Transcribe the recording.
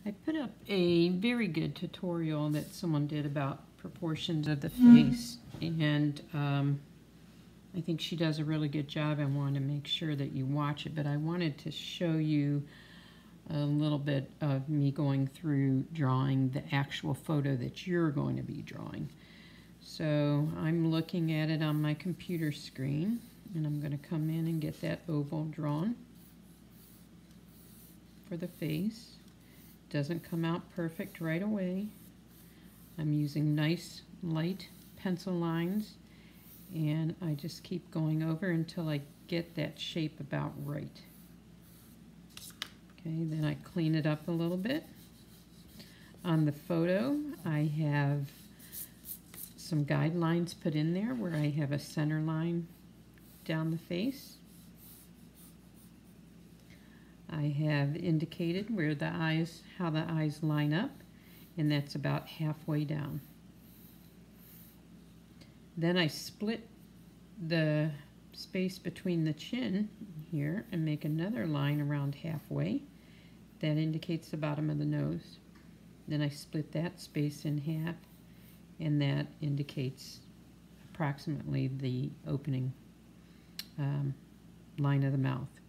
I put up a very good tutorial that someone did about proportions of the face, and I think she does a really good job. I want to make sure that you watch it, but I wanted to show you a little bit of me going through drawing the actual photo that you're going to be drawing. So I'm looking at it on my computer screen, and I'm going to come in and get that oval drawn for the face. Doesn't come out perfect right away. I'm using nice light pencil lines, and I just keep going over until I get that shape about right. Okay, then I clean it up a little bit. On the photo, I have some guidelines put in there where I have a center line down the face. I have indicated where the eyes, how the eyes line up, and that's about halfway down. Then I split the space between the chin here and make another line around halfway. That indicates the bottom of the nose. Then I split that space in half, and that indicates approximately the opening line of the mouth.